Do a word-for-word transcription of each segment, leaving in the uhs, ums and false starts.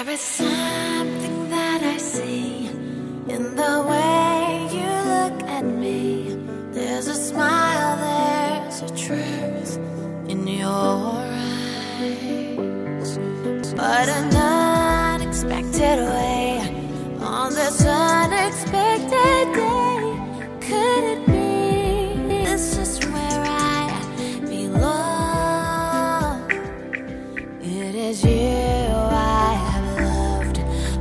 There is something that I see in the way you look at me. There's a smile, there's a truth in your eyes. But an unexpected way, on this unexpected day, could it be this is where I belong? It is you I have loved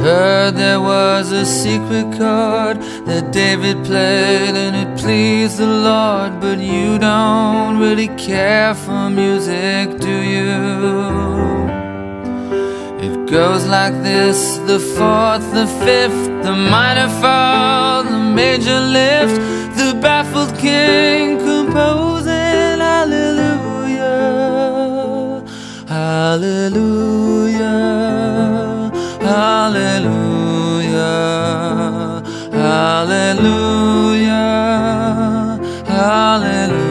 heard there was a secret chord that David played and it pleased the Lord. But you don't really care for music, do you? It goes like this: the fourth, the fifth, the minor fall, the major lift, the baffled king composing hallelujah, hallelujah, hallelujah, hallelujah, hallelujah.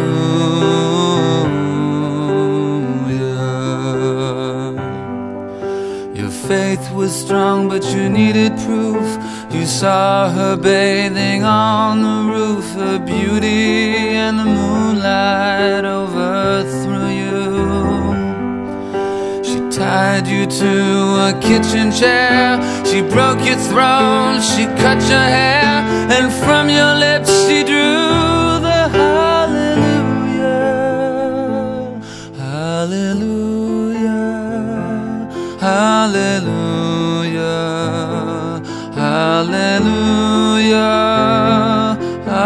Your faith was strong, but you needed proof. You saw her bathing on the roof, her beauty and the moonlight overthrew you. She tied you to a kitchen chair, she broke your throne, she cut your hair, and from your lips she drew the hallelujah, hallelujah, hallelujah, hallelujah,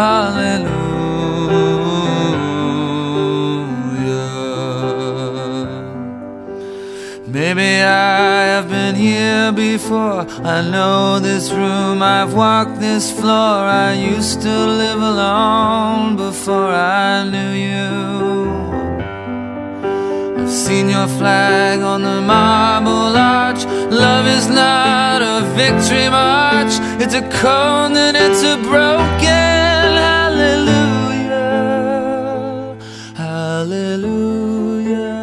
hallelujah. Maybe I have been here before, I know this room, I've walked this floor. I used to live alone before I knew you. I've seen your flag on the marble arch. Love is not a victory march, it's a cold and it's a broken hallelujah, hallelujah,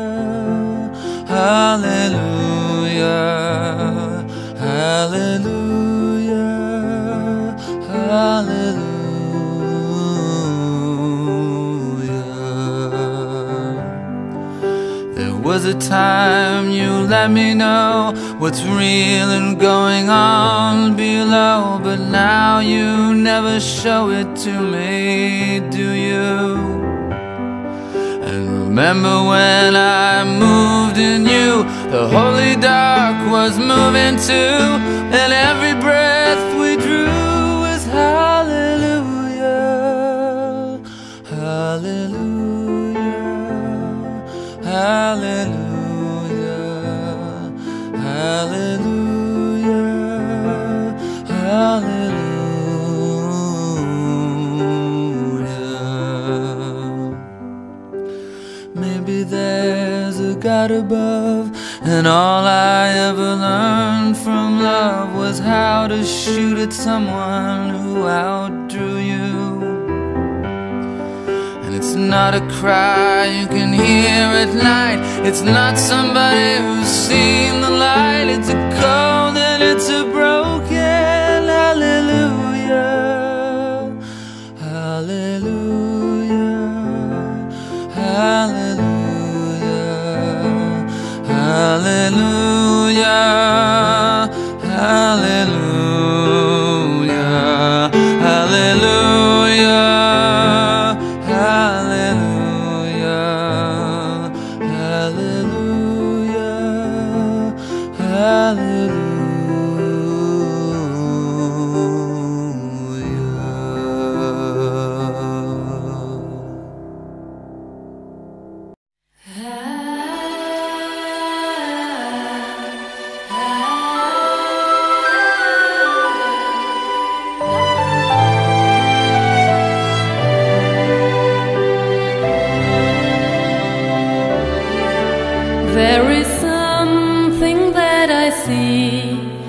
hallelujah, hallelujah, hallelujah. There was a time you let me know what's real and going on below, but now you never show it to me, do you? And remember when I moved in you, the holy dark was moving too, and every breath we drew was hallelujah, hallelujah, hallelujah, hallelujah, hallelujah. Maybe there's a God above, and all I ever learned from love was how to shoot at someone who outdrew you. And it's not a cry you can hear at night, it's not somebody who's seen the light. It's a cold and it's a broken hallelujah, hallelujah, hallelujah, hallelujah, hallelujah, hallelujah, hallelujah, hallelujah, hallelujah. There is something that I see